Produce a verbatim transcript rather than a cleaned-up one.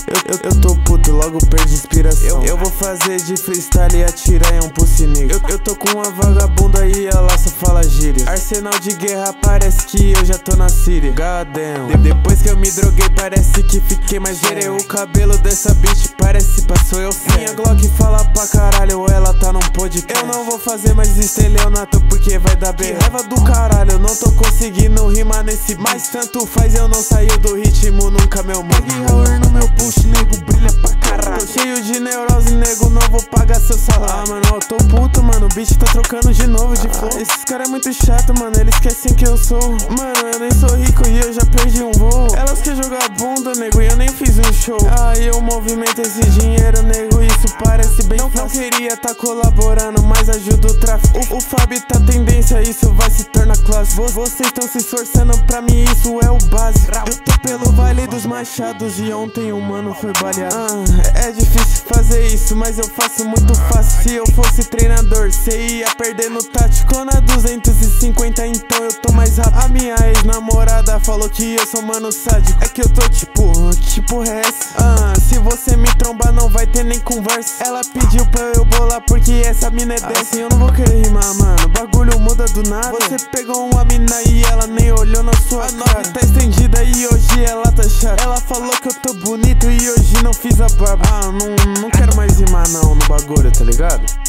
Eu, eu, eu tô puto, logo perdi inspiração. Eu, eu vou fazer de freestyle e atirar em um pussinico. Eu, eu tô com uma vagabunda e ela só fala gírias. Arsenal de guerra, parece que eu já tô na Síria. God damn. De, depois que eu me droguei, parece que fiquei mais gerei. O cabelo dessa bitch parece passou eu fé. Minha Glock fala pra caralho, ela tá num podcast. Eu não vou fazer mais estelionato porque vai dar bem. Raiva do caralho, eu não tô conseguindo rimar nesse. Mas tanto faz, eu não saio do ritmo nunca, meu mano. Pegue Hauer no meu push, nego, brilha pra caralho. Tô cheio de neurose, nego, não vou pagar seu salário. Ah, mano, eu tô puto, mano, o bicho tá trocando de novo de flow. Ah, esses caras é muito chato, mano, eles esquecem que eu sou. Mano, eu nem sou rico e eu já perdi um voo. Elas querem jogar bunda, nego, e eu nem fiz um show. Ah, eu movimento esse dinheiro, nego, isso parece bem não, não queria tá colaborando, mas ajuda o tráfico. O, o Fábio tá tendência, isso vai se tornar classe. Vocês tão se esforçando, pra mim isso é o básico. Eu tô pelo Vale dos Machados e ontem um mano foi baleado. Ah, é difícil fazer isso, mas eu faço muito fácil. Se eu fosse treinador, cê ia perder no tático na duzentos e cinquenta, então eu tô mais rápido. A minha ex-namorada falou que eu sou mano sádico. É que eu tô tipo, que porra é essa? Ah, se você me trombar não vai ter nem conversa. Ela pediu pra eu bolar porque essa mina é dessa. Assim eu não vou querer rimar, mano, o bagulho muda do nada. Você pegou uma mina e ela nem olhou na sua a cara. A nove tá estendida e hoje ela tá chata. Ela falou que eu tô bonito e hoje não fiz a barba. Ah, não, não quero mais rimar não no bagulho, tá ligado?